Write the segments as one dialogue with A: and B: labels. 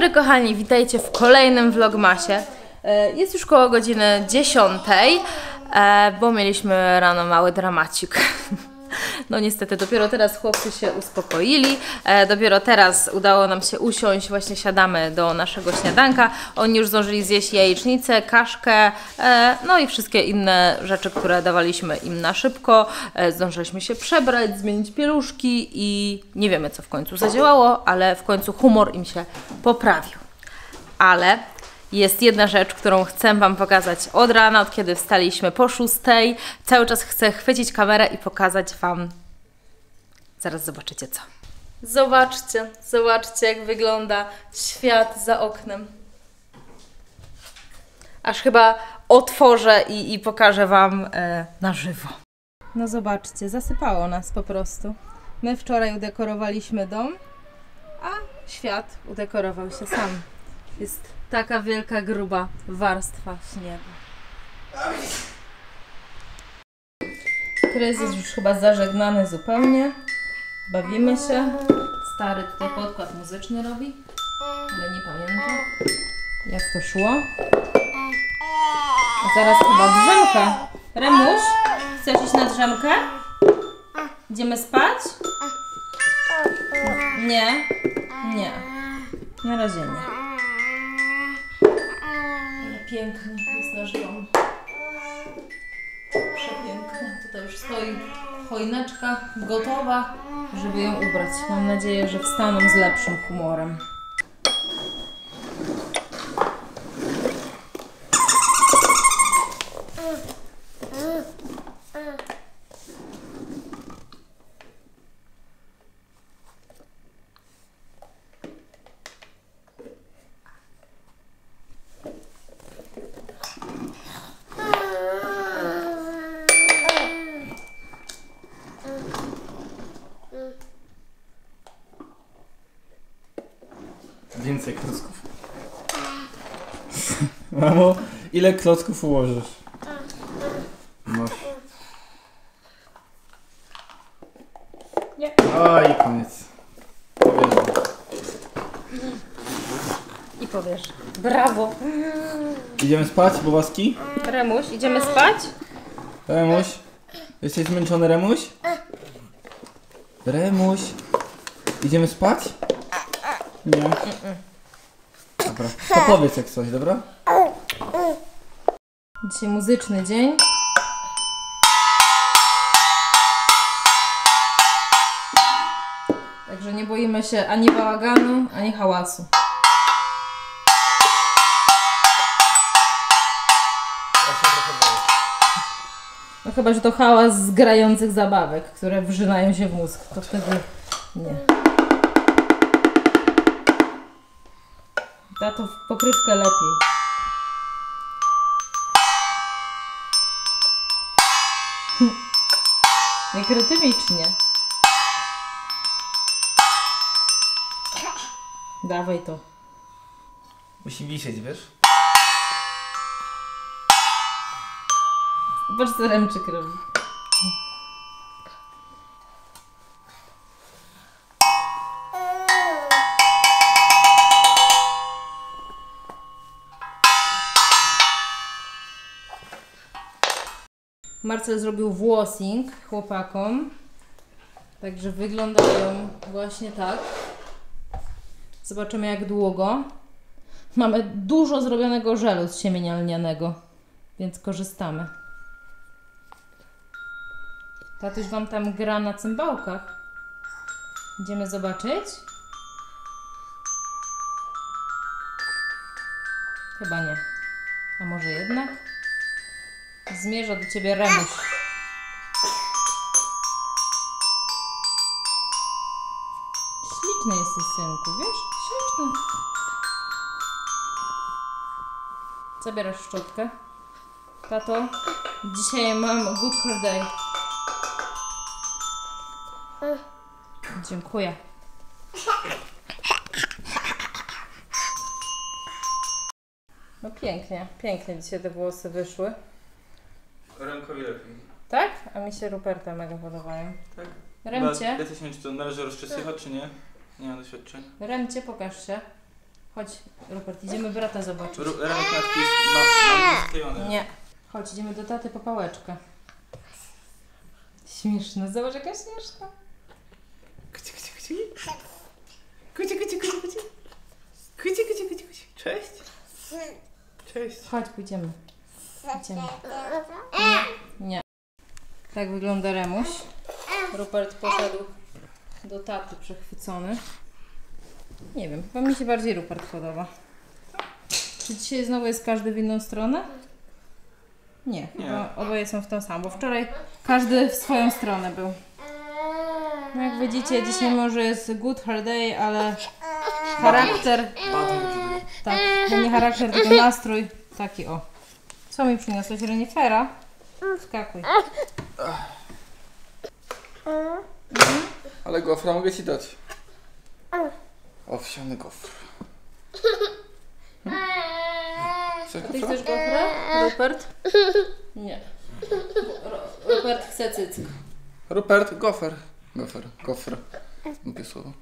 A: dobry kochani, witajcie w kolejnym vlogmasie. Jest już koło godziny 10, bo mieliśmy rano mały dramacik. No niestety, dopiero teraz chłopcy się uspokoili, dopiero teraz udało nam się usiąść, właśnie siadamy do naszego śniadanka. Oni już zdążyli zjeść jajecznicę, kaszkę, no i wszystkie inne rzeczy, które dawaliśmy im na szybko. Zdążyliśmy się przebrać, zmienić pieluszki i nie wiemy, co w końcu zadziałało, ale w końcu humor im się poprawił. Ale jest jedna rzecz, którą chcę Wam pokazać od rana, od kiedy wstaliśmy po 6. Cały czas chcę chwycić kamerę i pokazać Wam. Zaraz zobaczycie co. Zobaczcie, zobaczcie jak wygląda świat za oknem. Aż chyba otworzę i pokażę Wam na żywo. No zobaczcie, zasypało nas po prostu. My wczoraj udekorowaliśmy dom, a świat udekorował się sam. Jest taka wielka, gruba warstwa śniegu. Kryzys już chyba zażegnany zupełnie. Bawimy się. Stary tutaj podkład muzyczny robi, ale nie pamiętam jak to szło. A zaraz chyba drzemka. Remuś, chcesz iść na drzemkę? Idziemy spać? Nie? Nie. Na razie nie. Piękny jest nasz dom. Przepiękny. Tutaj już stoi choineczka gotowa, żeby ją ubrać. Mam nadzieję, że wstaną z lepszym humorem.
B: Więcej klocków. Mamo, ile klocków ułożysz? Masz.
A: Nie.
B: O, i koniec.
A: I powiesz, brawo.
B: Idziemy spać, bobaski?
A: Remuś, idziemy spać?
B: Remuś? Jesteś zmęczony, Remuś? Remuś? Idziemy spać? Nie. Dobra, to powiedz jak coś, dobra?
A: Dzisiaj muzyczny dzień. Także nie boimy się ani bałaganu, ani hałasu. No chyba, że to hałas z grających zabawek, które wrzynają się w mózg. To wtedy nie. Tato w pokrywkę lepiej. Jak rytmicznie. Dawaj to.
B: Musi wisieć, wiesz?
A: Zobacz co Remczyk robi. Marcel zrobił włosing chłopakom, także wyglądają właśnie tak. Zobaczymy jak długo. Mamy dużo zrobionego żelu z siemienia lnianego, więc korzystamy. Tatuś Wam tam gra na cymbałkach. Idziemy zobaczyć? Chyba nie. A może jednak? Zmierza do Ciebie Remuś. Śliczny jesteś, synku, wiesz? Śliczny. Zabierasz szczotkę. Tato, dzisiaj mam good hair day. Dziękuję. No pięknie, pięknie dzisiaj te włosy wyszły.
B: Remkowi lepiej.
A: Tak? A mi się Ruperta mega podobają.
B: Tak?
A: Remcie.
B: Ja też nie wiem, czy to należy rozczesać, czy nie? Nie mam doświadczeń.
A: Remcie, pokaż się. Chodź, Rupert, idziemy brata zobaczyć.
B: Ranek matki jest sklejony.
A: Nie. Chodź, idziemy do taty po pałeczkę. Śmieszne, zobacz jaka śmieszna.
B: Kuci, kuci, kuci. Kuci, kuci, kuci, kuci. Kuci, kuci, kuci, kuci. Cześć. Cześć.
A: Chodź, pójdziemy. Idziemy. Nie. Tak wygląda Remuś. Rupert poszedł do taty przechwycony. Nie wiem, chyba mi się bardziej Rupert podoba. Czy dzisiaj znowu jest każdy w inną stronę? Nie, chyba oboje są w tą samą, bo wczoraj każdy w swoją stronę był. No jak widzicie, dzisiaj może jest good hair day, ale charakter... Tak, nie charakter, tylko nastrój taki o. Co mi przyniosłeś, renifera? Skakuj.
B: Ale gofra mogę ci dać. Owsiany gofr. Chcesz
A: Ty
B: gofra?
A: chcesz gofra, Rupert? Nie. Rupert chce cyck.
B: Rupert, gofer. Gofer, gofr. Głupie słowo.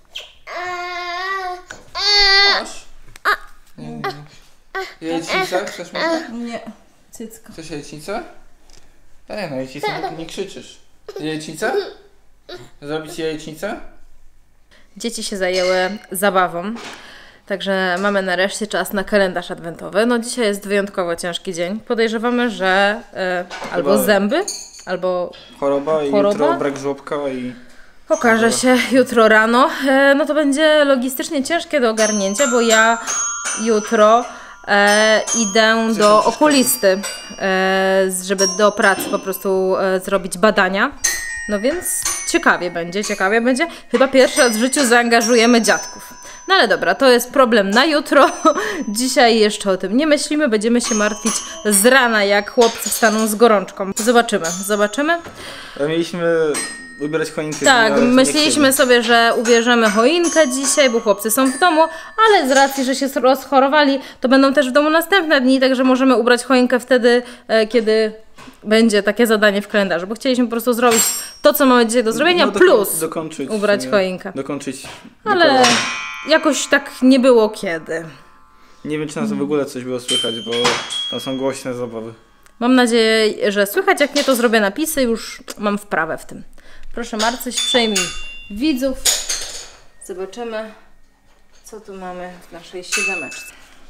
B: Masz? Nie, nie, nie. Jajecznicę? Chcesz może?
A: Nie. Cycko.
B: Chcesz jajecznicę? No jajecznicę nie krzyczysz. Jajecznicę? Zrobić jajecznicę?
A: Dzieci się zajęły zabawą, także mamy nareszcie czas na kalendarz adwentowy. No dzisiaj jest wyjątkowo ciężki dzień. Podejrzewamy, że albo zęby, albo
B: Choroba i
A: Choroba?
B: jutro brak żłobka i...
A: okaże się jutro rano. No to będzie logistycznie ciężkie do ogarnięcia, bo ja jutro idę do okulisty, żeby do pracy po prostu zrobić badania. No więc ciekawie będzie. Chyba pierwszy raz w życiu zaangażujemy dziadków. No ale dobra, to jest problem na jutro. Dzisiaj jeszcze o tym nie myślimy. Będziemy się martwić z rana, jak chłopcy wstaną z gorączką. Zobaczymy.
B: Mieliśmy ubierać choinkę.
A: Tak,
B: ale
A: myśleliśmy sobie, że ubierzemy choinkę dzisiaj, bo chłopcy są w domu, ale z racji, że się rozchorowali, to będą też w domu następne dni, także możemy ubrać choinkę wtedy, kiedy będzie takie zadanie w kalendarzu, bo chcieliśmy po prostu zrobić to, co mamy dzisiaj do zrobienia, plus
B: dokończyć,
A: ubrać choinkę.
B: Dokończyć.
A: Ale jakoś tak nie było kiedy.
B: Nie wiem, czy nas w ogóle coś było słychać, bo tam są głośne zabawy.
A: Mam nadzieję, że słychać, jak nie, to zrobię napisy, już mam wprawę w tym. Proszę Marcyś, przejmij widzów. Zobaczymy, co tu mamy w naszej siódemeczce.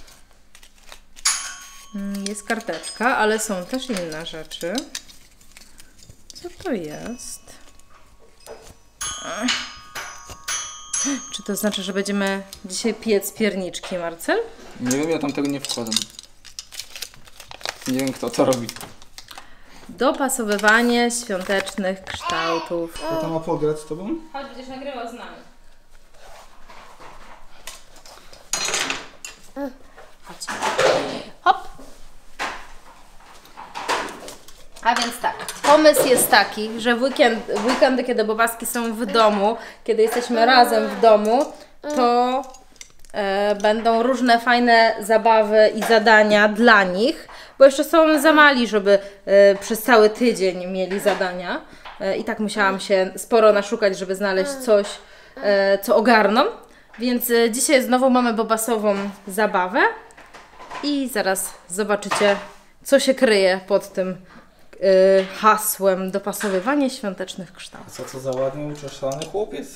A: Jest karteczka, ale są też inne rzeczy. Co to jest? Czy to znaczy, że będziemy dzisiaj piec pierniczki, Marcel?
B: Nie wiem, ja tam tego nie wkładam. Nie wiem, kto to robi.
A: Dopasowywanie świątecznych kształtów.
B: Kto tam ma pograć z tobą?
A: Chodź, będziesz nagrywał z nami. Chodź. Hop. A więc tak, pomysł jest taki, że w weekendy, kiedy bobaski są w domu, kiedy jesteśmy razem w domu, to będą różne fajne zabawy i zadania dla nich, bo jeszcze są za mali, żeby przez cały tydzień mieli zadania. I tak musiałam się sporo naszukać, żeby znaleźć coś, co ogarną. Więc dzisiaj znowu mamy bobasową zabawę i zaraz zobaczycie, co się kryje pod tym hasłem dopasowywanie świątecznych kształtów.
B: Co to za ładnie uczeszony chłopiec?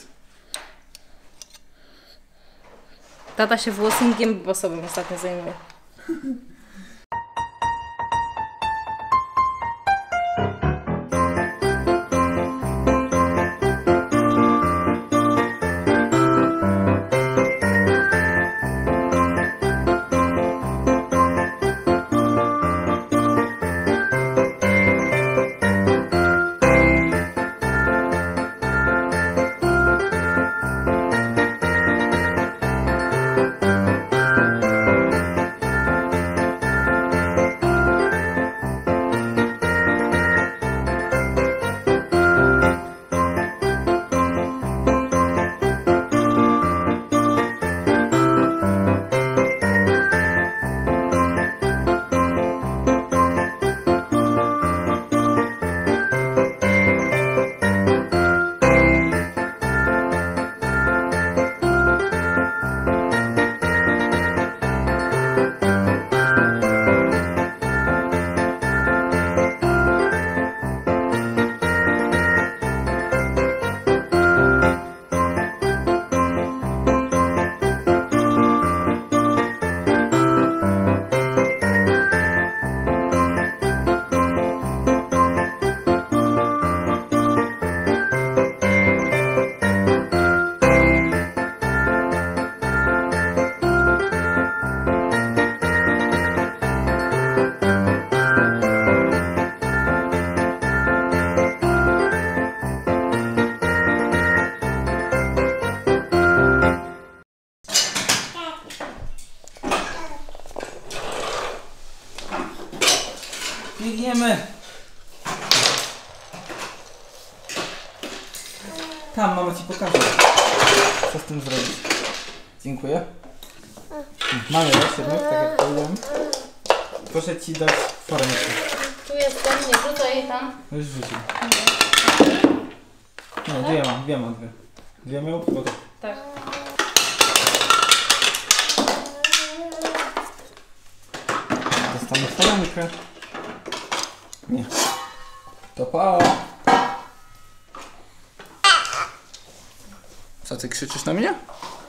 A: Tata się włosingiem bobasowym ostatnio zajmuje.
B: Biegniemy. Tam, mama ci pokaże, co z tym zrobić. Dziękuję. Mamy siedmiok, tak jak powiedziałem. Proszę ci dać foremkę.
A: Tu jestem, nie rzucaj tam.
B: No już wrzucił. Nie, dwie mam. Dwie miał? Bo to...
A: Tak.
B: Dostanę foremkę. Nie. To pa. Co, ty krzyczysz na mnie?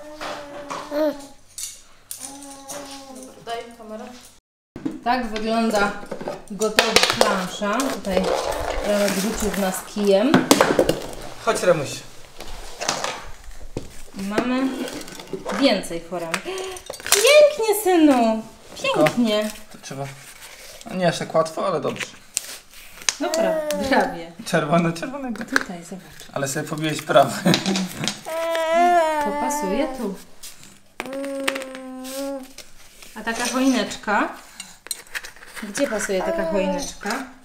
A: Daj kamerę. Tak wygląda gotowa plansza. Tutaj Remek rzucił w nas kijem.
B: Chodź, Remuś.
A: I mamy więcej foremek. Pięknie, synu! Pięknie.
B: To trzeba... No nie aż tak łatwo, ale dobrze.
A: Dobra, prawie.
B: Czerwonego.
A: Tutaj, zobacz.
B: Ale sobie pobiłeś prawy.
A: To pasuje tu. A taka choineczka? Gdzie pasuje taka choineczka?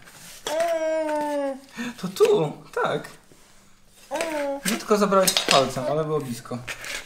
B: To tu, tak. Nie tylko zabrałeś palcem, ale było blisko.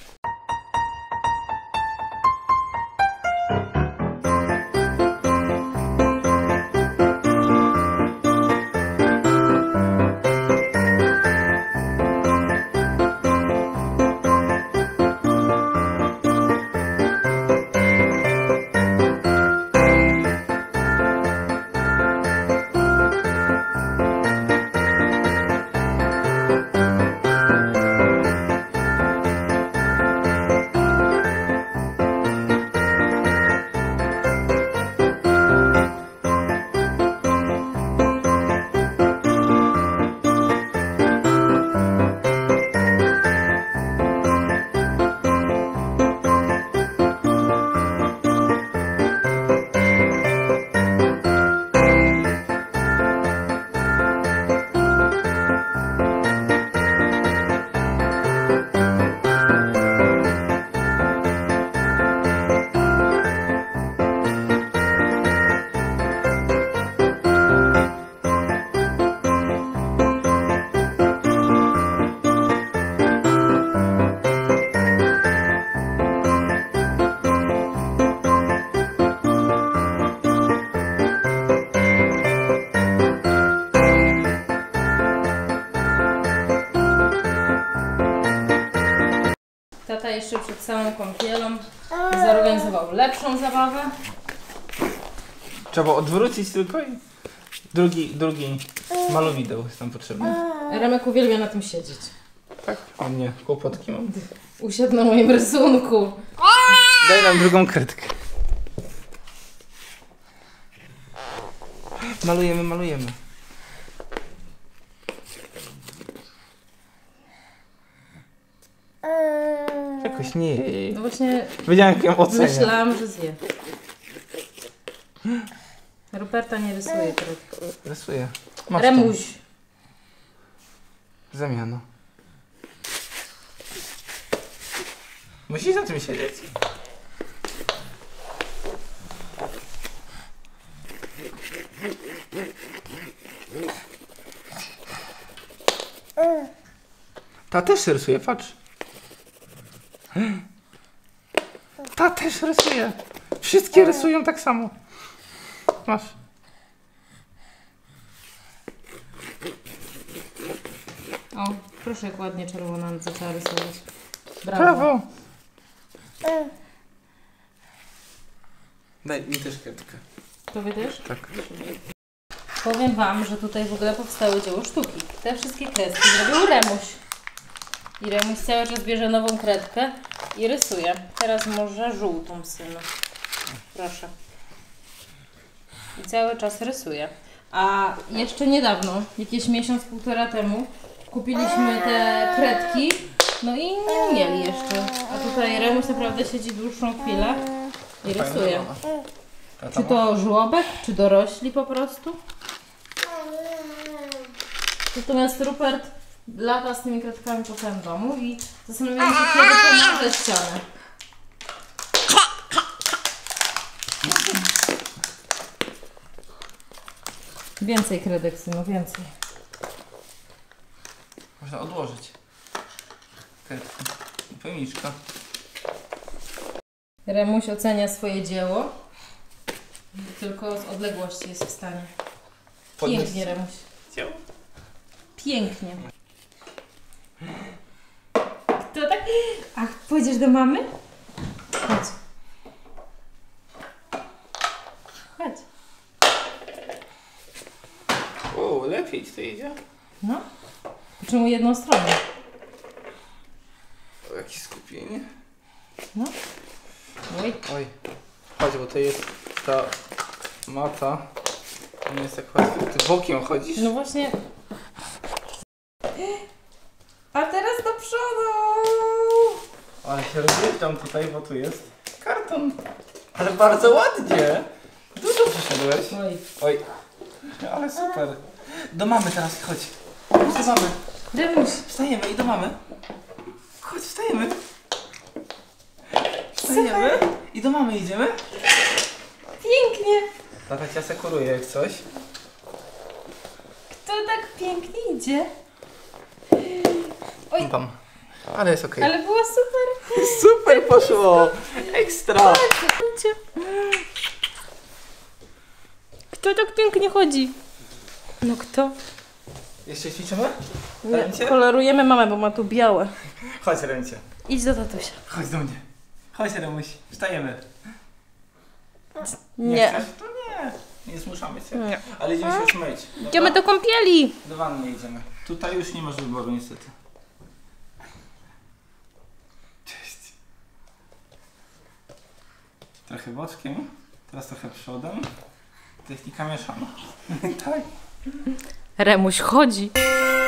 A: Tata jeszcze przed samą kąpielą zorganizował lepszą zabawę.
B: Trzeba odwrócić tylko i drugi malowideł jest tam potrzebny.
A: Remek uwielbia na tym siedzieć.
B: Tak? O nie, kłopotki mam.
A: Usiadł na moim rysunku.
B: Daj nam drugą kredkę. Malujemy. Jakoś nie.
A: No właśnie
B: Wiedziałem, jak ją oceniam.
A: myślałam, że zje. Ruperta nie rysuje kredką.
B: Rysuję. Masz
A: Remuś.
B: to. Zamiana. Musisz na tym siedzieć. Ta też rysuje, patrz. Ta też rysuje. Wszystkie rysują tak samo. Masz.
A: O, proszę jak ładnie czerwona zaczęła rysować.
B: Brawo. Daj mi też kredkę.
A: Tobie też?
B: Tak.
A: Powiem wam, że tutaj w ogóle powstały dzieło sztuki. Te wszystkie kreski zrobił Remuś. I Remuś cały czas bierze nową kredkę i rysuje. Teraz może żółtą, synu. Proszę. I cały czas rysuje. A jeszcze niedawno, jakieś miesiąc, półtora temu, kupiliśmy te kredki, no i nie mieli jeszcze. A tutaj Remuś naprawdę siedzi dłuższą chwilę i rysuje. Czy to żłobek, czy dorośli po prostu? Natomiast Rupert lata z tymi kredkami po całym domu i zastanawiam się, kiedy pomoże ścianę. Więcej kredek, synu, więcej.
B: Można odłożyć. Kredki. Pojemniczka.
A: Remuś ocenia swoje dzieło. Tylko z odległości jest w stanie. Pięknie, Remuś.
B: Dzieło.
A: Pięknie. Kto tak? Ach, pójdziesz do mamy? Chodź. Chodź.
B: O, lepiej ci to idzie.
A: No. Czemu jedną stronę?
B: O, jakieś skupienie.
A: No. Oj.
B: Oj. Chodź, bo to jest ta mata. Nie jest tak łatwo. Ty bokiem chodzisz?
A: No właśnie. A teraz do przodu.
B: Ale się rozjeżdżam tutaj, bo tu jest karton. Ale bardzo ładnie. Dużo przyszedłeś.
A: Oj.
B: Oj. Ale super. Do mamy teraz chodź. Chodź do mamy.
A: Remuś.
B: Wstajemy i do mamy. Chodź, wstajemy. Wstajemy i do mamy idziemy.
A: Pięknie.
B: Tata cię asekuruje jak coś.
A: Kto tak pięknie idzie? Oj.
B: Tam. Ale jest okej.
A: Ale było super.
B: Super poszło. Ekstra.
A: Kto tak pięknie chodzi? No kto?
B: Jeszcze ćwiczymy?
A: Nie,
B: Ręcie?
A: kolorujemy mamę, bo ma tu białe.
B: Chodź ręcie.
A: Idź do tatusia.
B: Chodź do mnie. Chodź Remuś. Wstajemy.
A: Nie.
B: Chcesz? To nie. Nie zmuszamy cię.
A: Nie.
B: Ale idziemy się już myć. Dobra?
A: Idziemy do kąpieli.
B: Do wanny idziemy. Tutaj już nie masz wyboru niestety. Cześć. Trochę boczkiem, teraz trochę przodem. Technika mieszana. Tak.
A: Remuś chodzi.